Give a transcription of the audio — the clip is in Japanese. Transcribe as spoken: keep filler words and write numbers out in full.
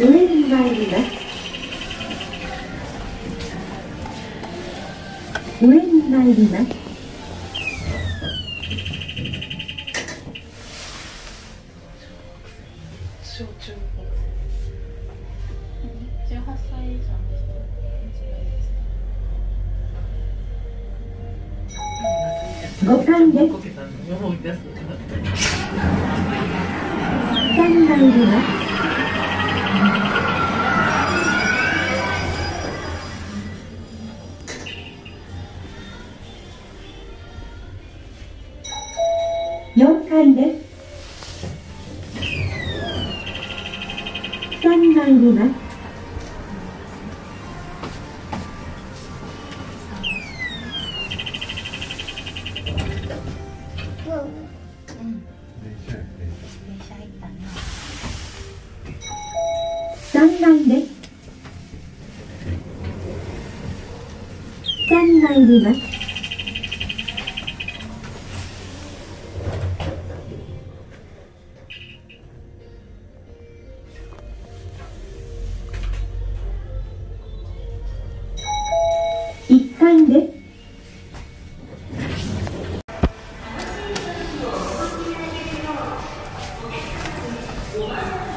上に参ります。上に参ります。 小中高生じゅうはっさい以上の人ごかいです。下に参ります。よんかいです。下に参ります。さんかいです。下に参ります。いっかいです。 うわ